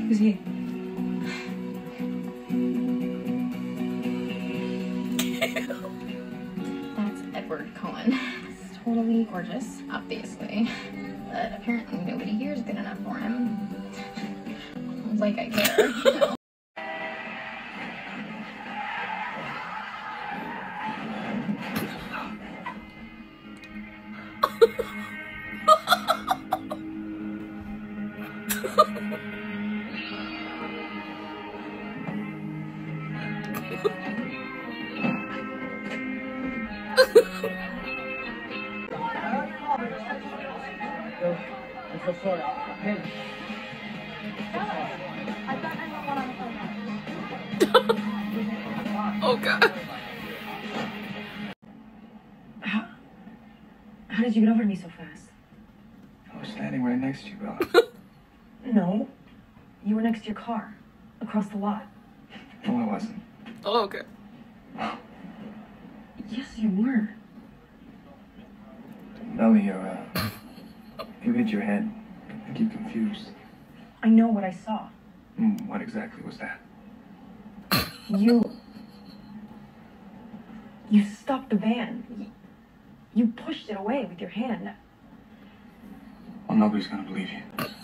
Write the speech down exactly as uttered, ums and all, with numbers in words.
Who's he? That's Edward Cohen. He's totally gorgeous, obviously. But apparently nobody here is good enough for him. Like I care, you know? I'm so sorry. Hey. Oh God. How, how did you get over to me so fast? I was standing right next to you, Bella. No. You were next to your car. Across the lot. No, I wasn't. Oh, okay. Yes, you were. Bella, you're, uh... you hit your head. I think you're confused. I know what I saw. Mm, what exactly was that? You... You stopped the van. You, you pushed it away with your hand. Well, nobody's gonna believe you.